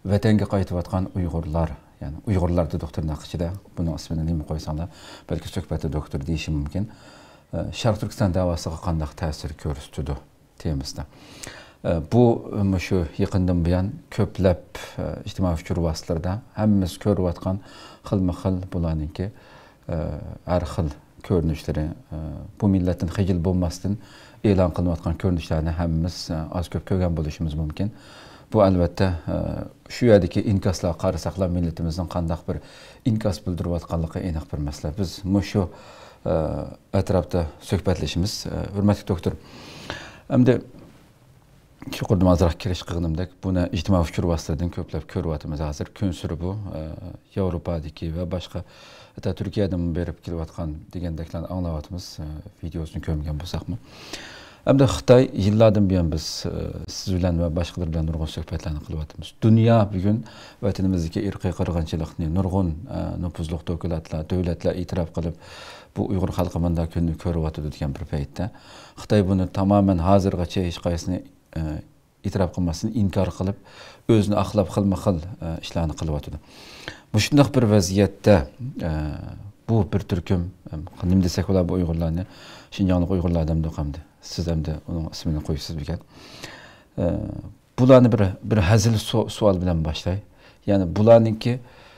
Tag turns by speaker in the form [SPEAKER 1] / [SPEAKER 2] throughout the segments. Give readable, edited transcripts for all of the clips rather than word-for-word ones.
[SPEAKER 1] vatanga qaytayotgan Uyg'urlar, ya'ni Uyg'urlar dedik tırnaqchida, buning ismini nima qo'ysanglar, balki suhbatda doktor deyishi mumkin. Sharq Turkiston davosiga qanday ta'sir ko'rsatdi temasida. Bu shu yaqindan buyon ko'plab ijtimoiy fikr vositalarida hammamiz ko'rayotgan xilma-xil bularningki har xil ko'rinishlari, bu millatning xijil bo'lmasdan e'lon qilinayotgan ko'rinishlarni hammamiz oz ko'p ko'rgan bo'lishimiz mumkin. Bu albatta shu yerdagi inkoslarga qarasaqlar millatimizning qanday bir inkos bildirayotganligi aniq bir masala. Biz shu atrofda suhbatlashamiz. Hurmatli doktor, hamda chuqurda ozroq kirish qilganimdek, buni ijtimoiy fikr vositalaridan ko'plab ko'ryapmiz hozir. Kun siri bu Yevropadagi va boshqa hatta Turkiyadan berib kelayotgan degandeklarni anglayapmiz, videosini ko'rmagan bo'lsaqmi. Hamda Xitoy yillardan buyon biz siz bilan va boshqalar bilan nurg'un suhbatlarni qilyapmiz. Dunyo bugun vatanimizdagi irqiy qirg'inchilikni nurg'un nufuzli davlatlar e'tirof qilib, bu Uyg'ur xalqi bunday kunni ko'ryapti degan bir paytda Xitoy buni tamoman hozirgacha hech qaysini e'tirof qilmasdan inkor qilib, o'zini aqlab xilma-xil ishlarni qilyapti. Bu shunday bir vaziyatda bu bir turkum nima desak bo'lar bu Uyg'urlarni Shinjonlik Uyg'urlardan do'qamdi. Siz ham uning ismini qo'yibsiz ekan. Bularni bir hazil savol bilan boshlaydi. Ya'ni bularningki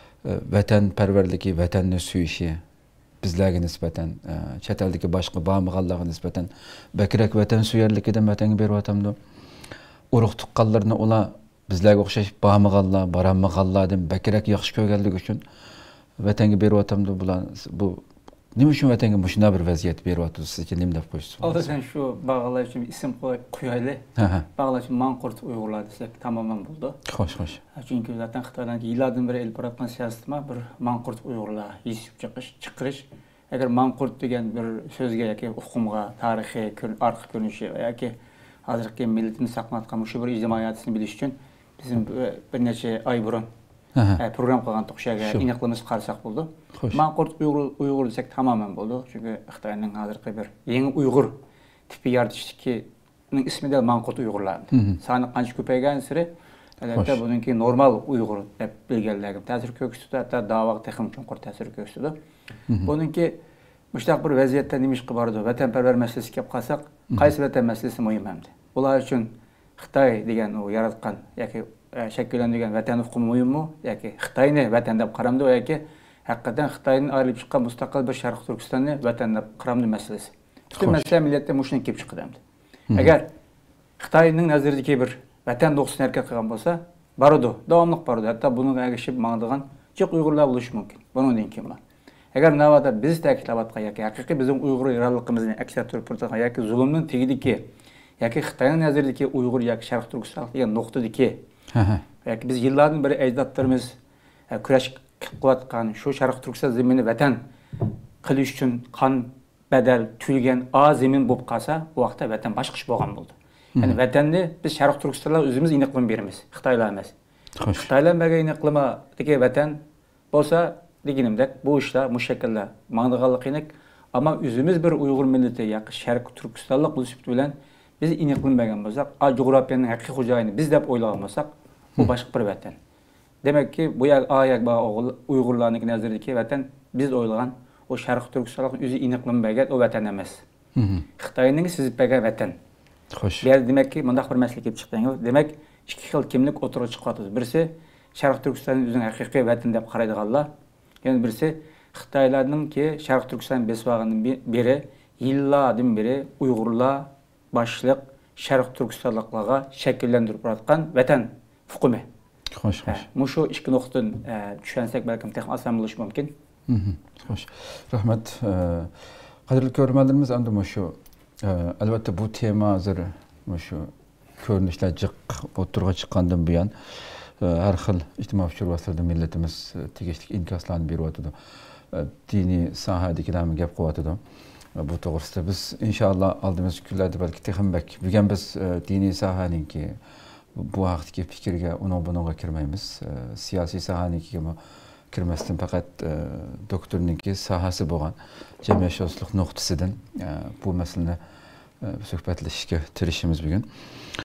[SPEAKER 1] vatanparvarligi, vatanni suyishi bizlarga nisbatan, chet eldagi boshqa bo'lmaganlarga nisbatan bakrak vatan suyarligidan vatanga beryapti. Urug' tuqqanlarni ular bizlarga o'xshash bo'lmaganlar, boranmaganlardan bakrak yaxshi ko'rganligi uchun vatanga beryapti. Bular bu nima uchun vatanga shunday bir vaziyat beryapti? Sizga nima deb qo'yishsiz?
[SPEAKER 2] Alda sen shu bog'lar uchun ism qo'yaylik. Bog'lar uchun Manqurt Uyg'urlar desak tamoman bo'ldi.
[SPEAKER 1] Xo'sh.
[SPEAKER 2] Chunki zaten Xitoydan yillardan beri elib borayotgan siyosatma bir Manqurt Uyg'urlar yechib chiqarish. Agar Manqurt degan bir so'zga yoki hukmga, tarixiy, orqa ko'rinishi yoki hozirgi millatimiz saqlanayotgan shu bir ijtimoiyatni bilish uchun bizim bir necha oy burun program qilgan o'xshaga aniqlamiz qarasak bo'ldi. Manqurt Uyg'ur desak tamoman bo'ldi. Chunki Xitoyning hozirgi bir yangi Uyg'ur tipi yaratishning ismi de Manqurt Uyg'urlar. Sani qancha ko'paygan sari albatta buningki normal Uyg'ur deb bilganligim ta'sir ko'rsatdi, hatto da'voga texim chunqur ta'sir ko'rsatdi. Buningki mushtaq bir vaziyatda nima ish qilib bordi? Vatanparvar masalasiga kelib qolsak, qaysi vatan masalasi muhim hamdi? Ular uchun Xitoy degan u yaratgan yoki shakllantirgan vatan hukmi muhimmi yoki Xitoyni vatan deb qaramdi yoki haqiqatan Xitoyning ayrilib chiqqan mustaqil bir Sharq Turkistonni vatan deb qaramdi masalasi. Butun masala millatda mushundan kelib chiqadi. Agar Xitoyning nazaridagi bir vatan to'g'risida harakat qilgan bo'lsa, boradi, davomli boradi. Hatto bunga ergashib mangdigan jiq Uyg'urlar bo'lishi mumkin. Bundan keyin bor. Agar navbatda biz ta'kidlayotgan yoki haqiqiy bizning Uyg'ur iroqligimizni aksar turib yoki zulmning tegidiki yoki Xitoyning nazaridagi Uyg'ur yoki Sharq Turkiston degan nuqtadagi yoki biz yillardan beri ajdodlarimiz kurash qilayotgan shu Sharq Turkiston zaminini vatan qilish uchun qon badal tulgan azimin bo'lib qolsa, bu vaqtda vatan boshqa ish bo'lgan bo'ldi. Ya'ni vatanni biz Sharq Turkistonlar o'zimiz aniqlab beramiz, Xitoylar emas. Xitoylar bergan aniqlamadagi vatan bo'lsa, deganimdek bu ishlar mushakkallar mangdiganliginik, ammo o'zimiz bir Uyg'ur millati yoki Sharq Turkistonlik bo'lishib bilan biz aniqlanmagan bo'lsak, coğrafyanın haqiqiy xo'jayini biz deb o'ylagan bo'lsak, bu boshqa bir vatan. Demakki, bu ayak Uyg'urlarning nazaridagi vatan biz o'ylagan o Sharq Turkistonning o'zi aniqlanmagan o vatan emas. Xitoyning sizib bergan vatan. Xo'sh. Bu demakki, bundaq bir masala kelib chiqdingiz. Demak, ikki xil kimlik o'tirib chiqyapti. Birisi Sharq Turkistonning o'zining haqiqiy vatan deb qaraydiganlar, yana birisi Xitoylarningki Sharq Turkiston besbag'ining beri yillardan beri Uyg'urlar başlıq Şərq Türkistanlıqlarga şəkillendirib yaratqan vatan hukumi.
[SPEAKER 1] Xo'sh.
[SPEAKER 2] Mushu ikki nuqtadan tushunsak balkim texnik oson bo'lishi mumkin.
[SPEAKER 1] Xo'sh. Rahmat. Qadrli ko'rganlarimiz, endi mushu albatta bu tema hozir mushu ko'rinishlar jiq o'tirg'a chiqqandan buyon har xil ijtimoiy fikr vositalarida millatimiz tegishli inkoslarni beryapti. Diniy sohadagilarni gap qilyapti. Bu to'g'risida biz inshaalloh oldimizgi kunlarda balki texmbak bugun biz diniy sohaninki bu vaqtdagi fikrga bunga kirmaymiz. Siyosiy sohaninkiga kirmasdan faqat doktorninki sohasi bo'lgan jamiyatshunoslik nuqtasidan bu masalani suhbatlashishga tirishamiz bugun.